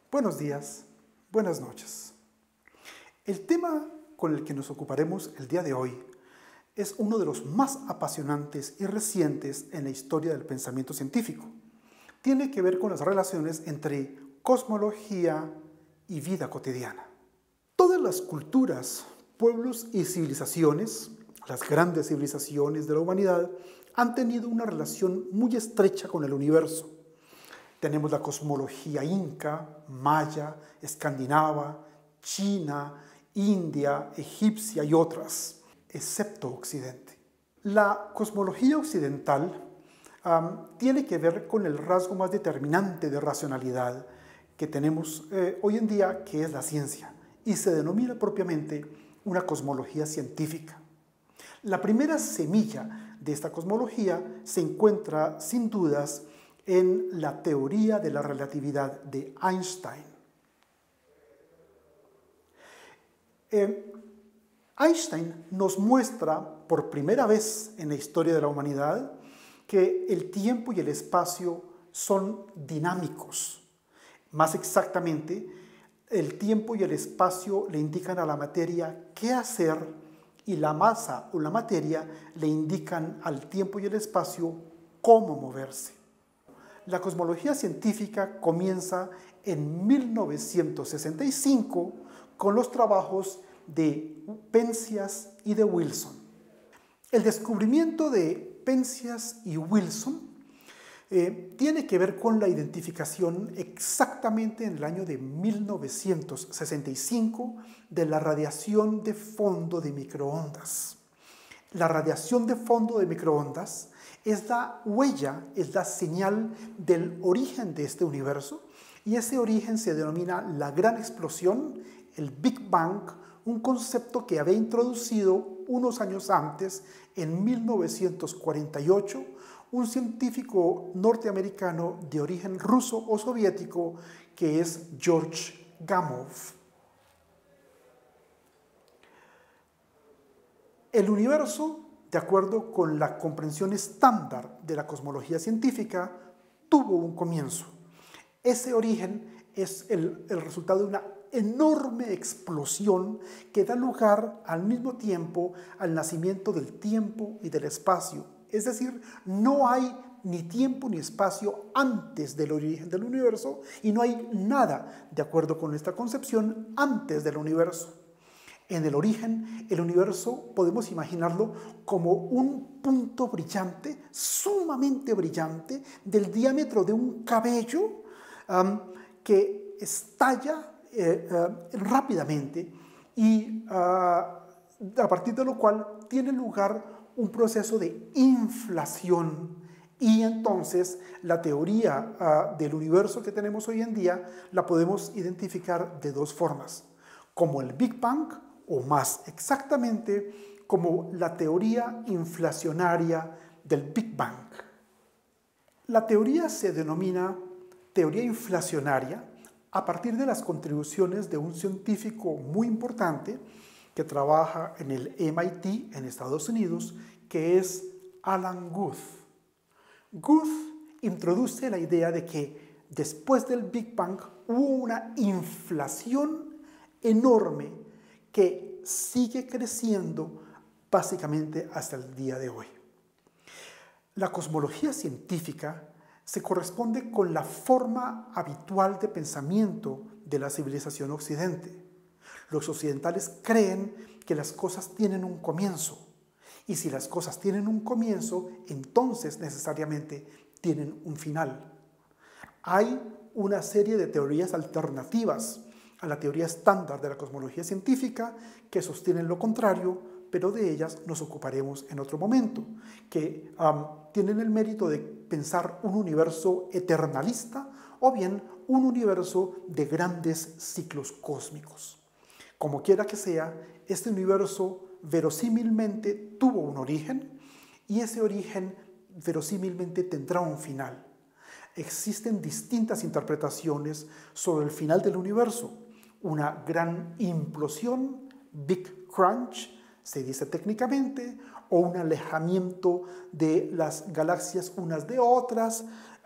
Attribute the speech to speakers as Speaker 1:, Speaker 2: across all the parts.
Speaker 1: Buenos días, buenas noches. El tema con el que nos ocuparemos el día de hoy es uno de los más apasionantes y recientes en la historia del pensamiento científico. Tiene que ver con las relaciones entre cosmología y vida cotidiana. Todas las culturas, pueblos y civilizaciones, las grandes civilizaciones de la humanidad, han tenido una relación muy estrecha con el universo. Tenemos la cosmología inca, maya, escandinava, china, india, egipcia y otras, excepto Occidente. La cosmología occidental tiene que ver con el rasgo más determinante de racionalidad que tenemos hoy en día, que es la ciencia, y se denomina propiamente una cosmología científica. La primera semilla de esta cosmología se encuentra, sin dudas, en la teoría de la relatividad de Einstein. Einstein nos muestra por primera vez en la historia de la humanidad que el tiempo y el espacio son dinámicos. Más exactamente, el tiempo y el espacio le indican a la materia qué hacer y la masa o la materia le indican al tiempo y el espacio cómo moverse. La cosmología científica comienza en 1965 con los trabajos de Penzias y de Wilson. El descubrimiento de Penzias y Wilson tiene que ver con la identificación exactamente en el año de 1965 de la radiación de fondo de microondas. La radiación de fondo de microondas es la huella, es la señal del origen de este universo, y ese origen se denomina la gran explosión, el Big Bang, un concepto que había introducido unos años antes, en 1948, un científico norteamericano de origen ruso o soviético que es George Gamow. El universo, de acuerdo con la comprensión estándar de la cosmología científica, tuvo un comienzo. Ese origen es el resultado de una enorme explosión que da lugar al mismo tiempo al nacimiento del tiempo y del espacio. Es decir, no hay ni tiempo ni espacio antes del origen del universo, y no hay nada, de acuerdo con esta concepción, antes del universo. En el origen, el universo podemos imaginarlo como un punto brillante, sumamente brillante, del diámetro de un cabello que estalla rápidamente y a partir de lo cual tiene lugar un proceso de inflación, y entonces la teoría del universo que tenemos hoy en día la podemos identificar de dos formas: como el Big Bang, o más exactamente como la teoría inflacionaria del Big Bang. La teoría se denomina teoría inflacionaria a partir de las contribuciones de un científico muy importante que trabaja en el MIT en Estados Unidos, que es Alan Guth. Guth introduce la idea de que después del Big Bang hubo una inflación enorme que sigue creciendo básicamente hasta el día de hoy. La cosmología científica se corresponde con la forma habitual de pensamiento de la civilización occidente. Los occidentales creen que las cosas tienen un comienzo, y si las cosas tienen un comienzo, entonces necesariamente tienen un final. Hay una serie de teorías alternativas a la teoría estándar de la cosmología científica que sostienen lo contrario, pero de ellas nos ocuparemos en otro momento, que tienen el mérito de pensar un universo eternalista o bien un universo de grandes ciclos cósmicos. Como quiera que sea, este universo verosímilmente tuvo un origen, y ese origen verosímilmente tendrá un final. Existen distintas interpretaciones sobre el final del universo: una gran implosión, Big Crunch, se dice técnicamente, o un alejamiento de las galaxias unas de otras,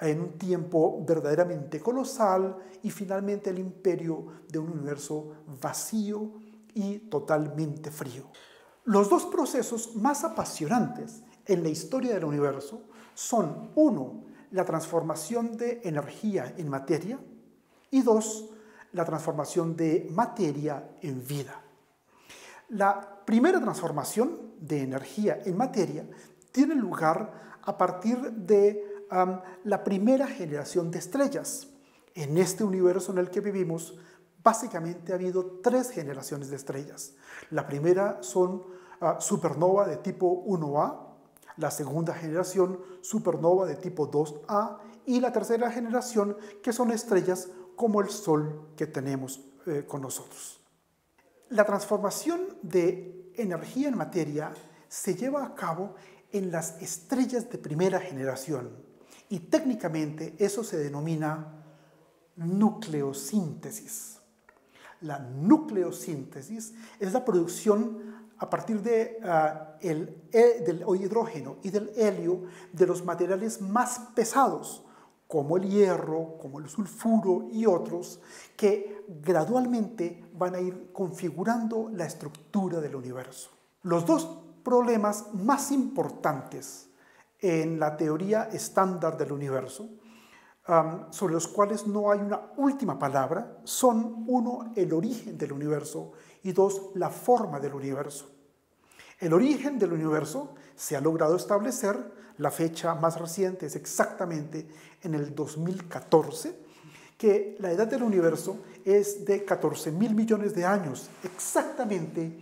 Speaker 1: en un tiempo verdaderamente colosal y finalmente el imperio de un universo vacío y totalmente frío. Los dos procesos más apasionantes en la historia del universo son, uno, la transformación de energía en materia y dos, la transformación de materia en vida. La primera transformación de energía en materia tiene lugar a partir de la primera generación de estrellas. En este universo en el que vivimos, básicamente ha habido tres generaciones de estrellas. La primera son supernova de tipo 1A, la segunda generación supernova de tipo 2A y la tercera generación que son estrellas como el Sol que tenemos con nosotros. La transformación de energía en materia se lleva a cabo en las estrellas de primera generación y técnicamente eso se denomina nucleosíntesis. La nucleosíntesis es la producción a partir del hidrógeno y del helio de los materiales más pesados, como el hierro, como el sulfuro y otros, que gradualmente van a ir configurando la estructura del universo. Los dos problemas más importantes en la teoría estándar del universo, sobre los cuales no hay una última palabra, son, uno, el origen del universo y dos, la forma del universo. El origen del universo se ha logrado establecer, la fecha más reciente es exactamente en el 2014, que la edad del universo es de 14.000 millones de años, exactamente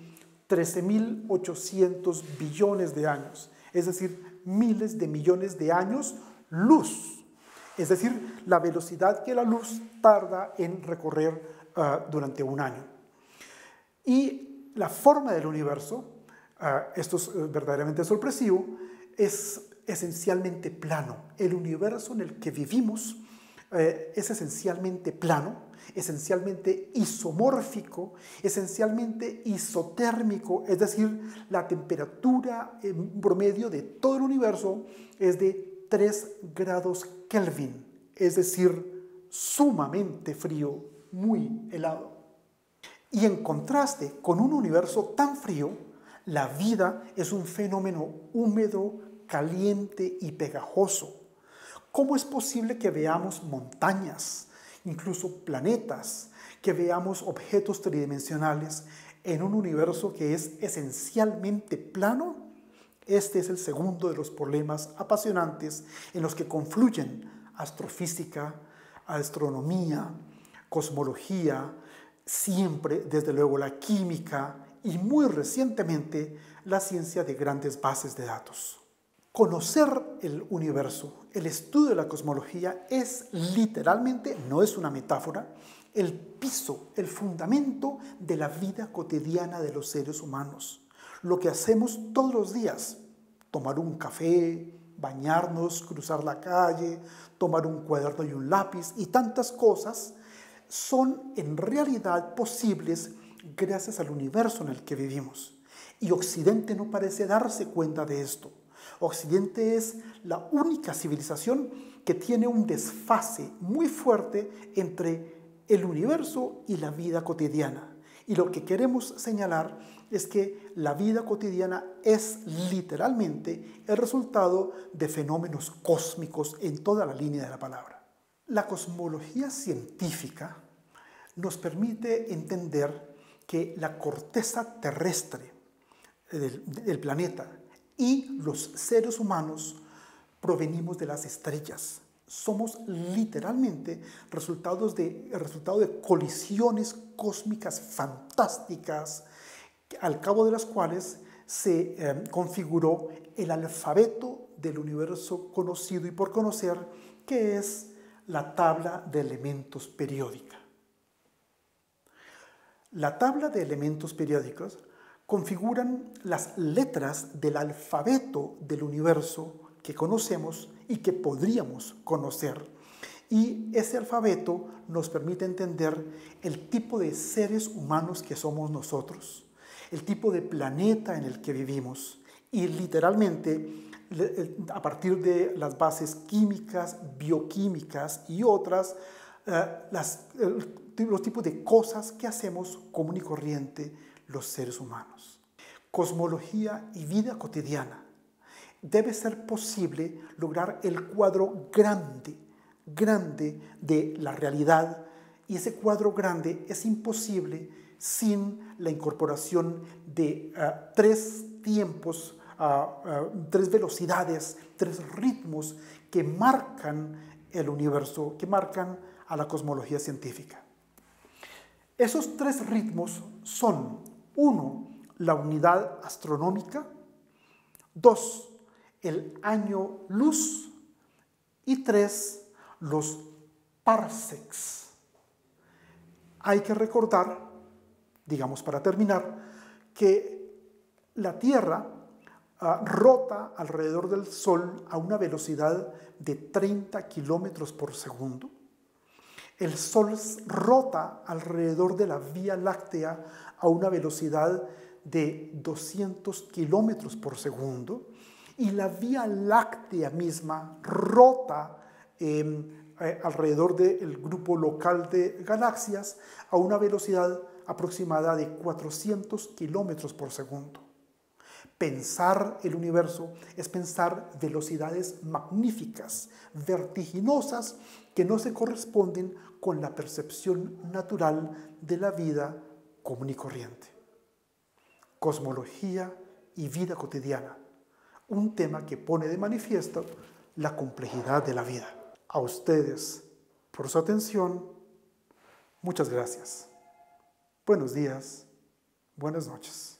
Speaker 1: 13.800 billones de años, es decir, miles de millones de años luz, es decir, la velocidad que la luz tarda en recorrer durante un año. Y la forma del universo, esto es verdaderamente sorpresivo, es esencialmente plano. El universo en el que vivimos es esencialmente plano, esencialmente isomórfico, esencialmente isotérmico, es decir, la temperatura en promedio de todo el universo es de 3 grados Kelvin, es decir, sumamente frío, muy helado. Y en contraste con un universo tan frío, la vida es un fenómeno húmedo, caliente y pegajoso. ¿Cómo es posible que veamos montañas, incluso planetas, que veamos objetos tridimensionales en un universo que es esencialmente plano? Este es el segundo de los problemas apasionantes en los que confluyen astrofísica, astronomía, cosmología, siempre, desde luego, la química y muy recientemente la ciencia de grandes bases de datos. Conocer el universo, el estudio de la cosmología es literalmente, no es una metáfora, el piso, el fundamento de la vida cotidiana de los seres humanos. Lo que hacemos todos los días, tomar un café, bañarnos, cruzar la calle, tomar un cuaderno y un lápiz y tantas cosas, son en realidad posibles gracias al universo en el que vivimos. Y Occidente no parece darse cuenta de esto. Occidente es la única civilización que tiene un desfase muy fuerte entre el universo y la vida cotidiana. Y lo que queremos señalar es que la vida cotidiana es literalmente el resultado de fenómenos cósmicos en toda la línea de la palabra. La cosmología científica nos permite entender que la corteza terrestre del planeta y los seres humanos provenimos de las estrellas. Somos literalmente el resultado de colisiones cósmicas fantásticas, al cabo de las cuales se configuró el alfabeto del universo conocido y por conocer, que es la tabla de elementos periódica. La tabla de elementos periódicos configuran las letras del alfabeto del universo que conocemos y que podríamos conocer. Y ese alfabeto nos permite entender el tipo de seres humanos que somos nosotros, el tipo de planeta en el que vivimos y literalmente a partir de las bases químicas, bioquímicas y otras, los tipos de cosas que hacemos común y corriente los seres humanos. Cosmología y vida cotidiana. Debe ser posible lograr el cuadro grande de la realidad, y ese cuadro grande es imposible sin la incorporación de tres tiempos, tres velocidades, tres ritmos que marcan el universo, que marcan a la cosmología científica. Esos tres ritmos son: 1, la unidad astronómica; 2, el año luz; y 3, los parsecs. Hay que recordar, digamos para terminar, que la Tierra rota alrededor del Sol a una velocidad de 30 kilómetros por segundo. El Sol rota alrededor de la Vía Láctea a una velocidad de 200 kilómetros por segundo. Y la Vía Láctea misma rota alrededor del grupo local de galaxias a una velocidad aproximada de 400 kilómetros por segundo. Pensar el universo es pensar velocidades magníficas, vertiginosas, que no se corresponden con la percepción natural de la vida común y corriente. Cosmología y vida cotidiana, un tema que pone de manifiesto la complejidad de la vida. A ustedes por su atención, muchas gracias. Buenos días, buenas noches.